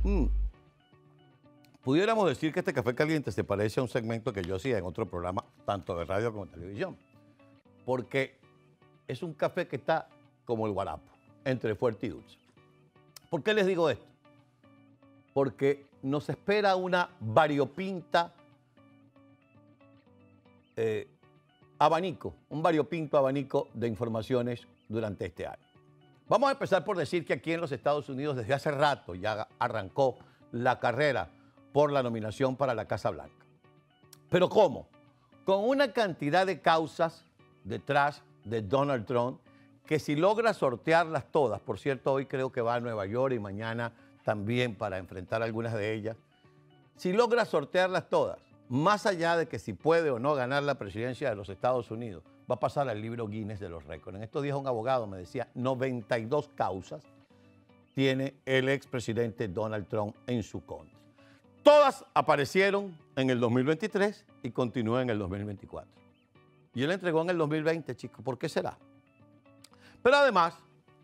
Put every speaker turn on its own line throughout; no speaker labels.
Mm. Pudiéramos decir que este café caliente se parece a un segmento que yo hacía en otro programa, tanto de radio como de televisión, porque es un café que está como el guarapo, entre fuerte y dulce. ¿Por qué les digo esto? Porque nos espera una variopinta un variopinto abanico de informaciones durante este año. Vamos a empezar por decir que aquí en los Estados Unidos desde hace rato ya arrancó la carrera por la nominación para la Casa Blanca. ¿Pero cómo? Con una cantidad de causas detrás de Donald Trump que si logra sortearlas todas, por cierto, hoy creo que va a Nueva York y mañana también para enfrentar algunas de ellas, si logra sortearlas todas, más allá de que si puede o no ganar la presidencia de los Estados Unidos, va a pasar al libro Guinness de los récords. En estos días un abogado me decía 92 causas tiene el expresidente Donald Trump en su contra. Todas aparecieron en el 2023 y continúan en el 2024. Y él entregó en el 2020, chicos. ¿Por qué será? Pero además,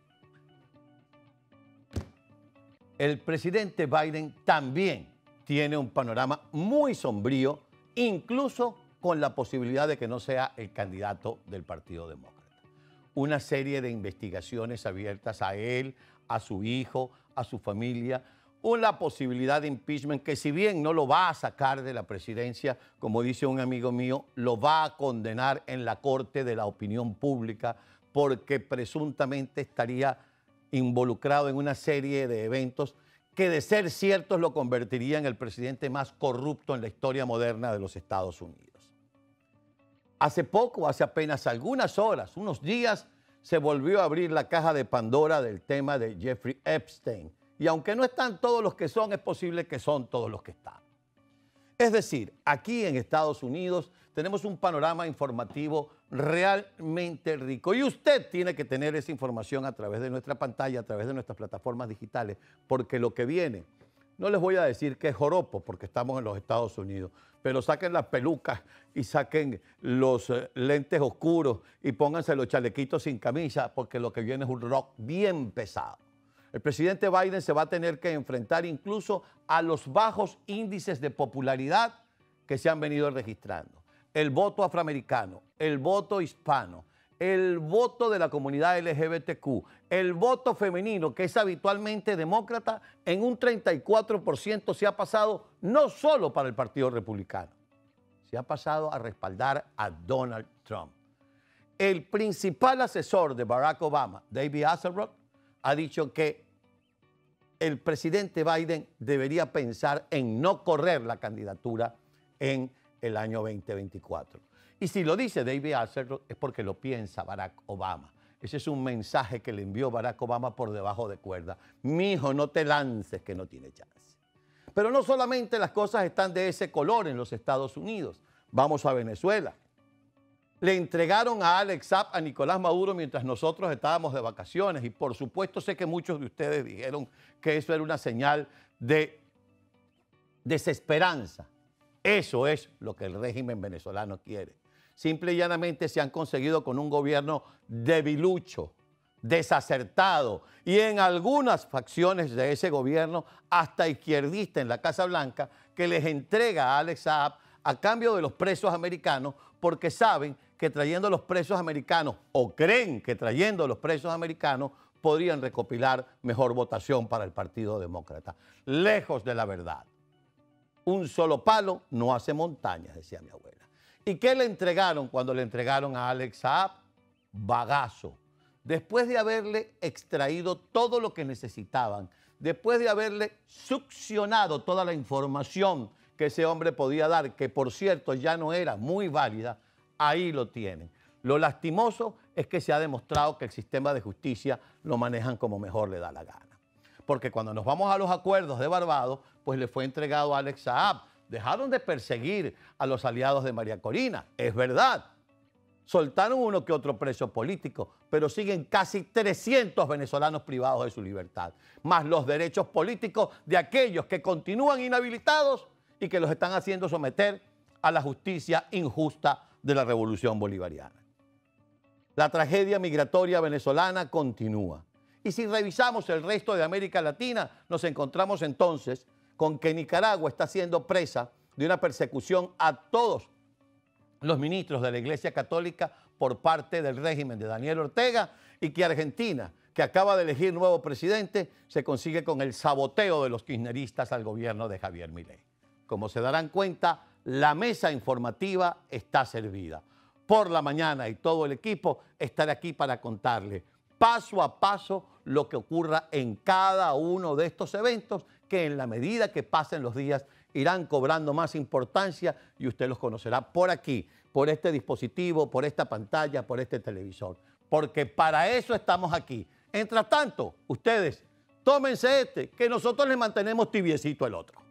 el presidente Biden también tiene un panorama muy sombrío, incluso con la posibilidad de que no sea el candidato del Partido Demócrata. Una serie de investigaciones abiertas a él, a su hijo, a su familia, una posibilidad de impeachment que si bien no lo va a sacar de la presidencia, como dice un amigo mío, lo va a condenar en la corte de la opinión pública porque presuntamente estaría involucrado en una serie de eventos que de ser ciertos lo convertiría en el presidente más corrupto en la historia moderna de los Estados Unidos. Hace poco, hace apenas algunas horas, unos días, se volvió a abrir la caja de Pandora del tema de Jeffrey Epstein. Y aunque no están todos los que son, es posible que son todos los que están. Es decir, aquí en Estados Unidos tenemos un panorama informativo realmente rico. Y usted tiene que tener esa información a través de nuestra pantalla, a través de nuestras plataformas digitales, porque lo que viene, no les voy a decir que es joropo, porque estamos en los Estados Unidos, pero saquen las pelucas y saquen los lentes oscuros y pónganse los chalequitos sin camisa, porque lo que viene es un rock bien pesado. El presidente Biden se va a tener que enfrentar incluso a los bajos índices de popularidad que se han venido registrando. El voto afroamericano, el voto hispano, el voto de la comunidad LGBTQ, el voto femenino, que es habitualmente demócrata, en un 34% se ha pasado no solo para el Partido Republicano, se ha pasado a respaldar a Donald Trump. El principal asesor de Barack Obama, David Axelrod, ha dicho que el presidente Biden debería pensar en no correr la candidatura en el año 2024. Y si lo dice David Axelrod es porque lo piensa Barack Obama. Ese es un mensaje que le envió Barack Obama por debajo de cuerda. Mijo, no te lances que no tiene chance. Pero no solamente las cosas están de ese color en los Estados Unidos. Vamos a Venezuela. Le entregaron a Alex Saab a Nicolás Maduro mientras nosotros estábamos de vacaciones y por supuesto sé que muchos de ustedes dijeron que eso era una señal de desesperanza. Eso es lo que el régimen venezolano quiere. Simple y llanamente se han conseguido con un gobierno debilucho, desacertado y en algunas facciones de ese gobierno hasta izquierdista en la Casa Blanca que les entrega a Alex Saab a cambio de los presos americanos porque saben que trayendo los presos americanos o creen que trayendo los presos americanos podrían recopilar mejor votación para el Partido Demócrata. Lejos de la verdad. Un solo palo no hace montañas, decía mi abuela. ¿Y qué le entregaron cuando le entregaron a Alex Saab? Bagazo. Después de haberle extraído todo lo que necesitaban, después de haberle succionado toda la información que ese hombre podía dar, que por cierto ya no era muy válida, ahí lo tienen. Lo lastimoso es que se ha demostrado que el sistema de justicia lo manejan como mejor le da la gana. Porque cuando nos vamos a los acuerdos de Barbados, pues le fue entregado a Alex Saab. Dejaron de perseguir a los aliados de María Corina, es verdad. Soltaron uno que otro preso político, pero siguen casi 300 venezolanos privados de su libertad, más los derechos políticos de aquellos que continúan inhabilitados y que los están haciendo someter a la justicia injusta de la revolución bolivariana. La tragedia migratoria venezolana continúa Y si revisamos el resto de América Latina, nos encontramos entonces con que Nicaragua está siendo presa de una persecución a todos los ministros de la Iglesia Católica por parte del régimen de Daniel Ortega, y que Argentina, que acaba de elegir nuevo presidente, se consigue con el saboteo de los kirchneristas al gobierno de Javier Milei. Como se darán cuenta, la mesa informativa está servida. Por la mañana y todo el equipo estará aquí para contarle paso a paso lo que ocurra en cada uno de estos eventos, que en la medida que pasen los días irán cobrando más importancia y usted los conocerá por aquí, por este dispositivo, por esta pantalla, por este televisor. Porque para eso estamos aquí. Mientras tanto, ustedes tómense que nosotros les mantenemos tibiecito el otro.